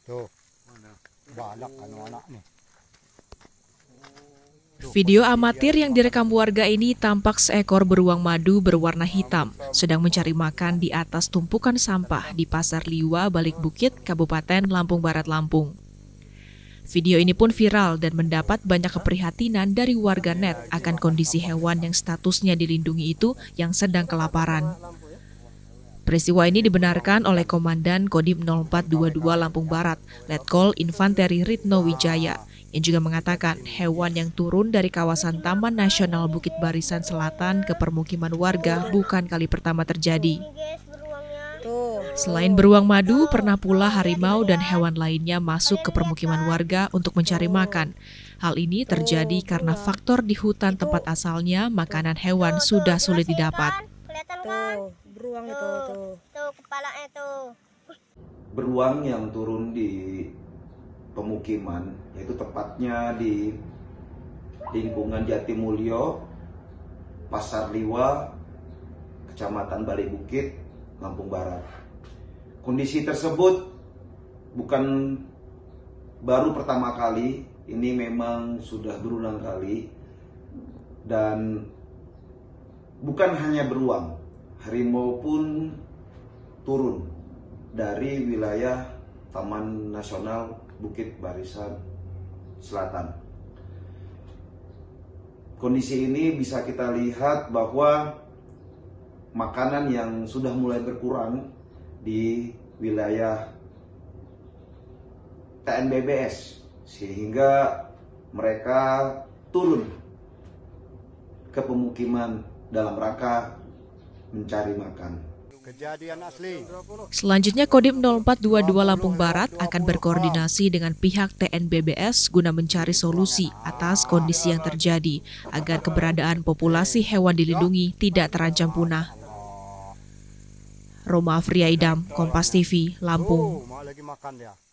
Tuh, balak anak-anak nih. Video amatir yang direkam warga ini tampak seekor beruang madu berwarna hitam sedang mencari makan di atas tumpukan sampah di Pasar Liwa, Balik Bukit, Kabupaten Lampung Barat, Lampung. Video ini pun viral dan mendapat banyak keprihatinan dari warganet akan kondisi hewan yang statusnya dilindungi itu yang sedang kelaparan. Peristiwa ini dibenarkan oleh Komandan Kodim 0422 Lampung Barat, Letkol Infanteri Ritno Wijaya, yang juga mengatakan hewan yang turun dari kawasan Taman Nasional Bukit Barisan Selatan ke permukiman warga bukan kali pertama terjadi. Selain beruang madu, pernah pula harimau dan hewan lainnya masuk ke permukiman warga untuk mencari makan. Hal ini terjadi karena faktor di hutan tempat asalnya makanan hewan sudah sulit didapat. Tuh, beruang itu tuh kepalanya tuh. Beruang yang turun di pemukiman, yaitu tepatnya di lingkungan Jatimulyo, Pasar Liwa, Kecamatan Balik Bukit, Lampung Barat. Kondisi tersebut bukan baru pertama kali, ini memang sudah berulang kali, dan bukan hanya beruang, harimau pun turun dari wilayah Taman Nasional Bukit Barisan Selatan. Kondisi ini bisa kita lihat bahwa makanan yang sudah mulai berkurang di wilayah TNBBS, sehingga mereka turun ke pemukiman dalam rangka mencari makan. Kejadian asli. Selanjutnya Kodim 0422 Lampung Barat akan berkoordinasi dengan pihak TNBBS guna mencari solusi atas kondisi yang terjadi agar keberadaan populasi hewan dilindungi tidak terancam punah. Roma Afriyaidam, Kompas TV, Lampung. Mau lagi makan ya.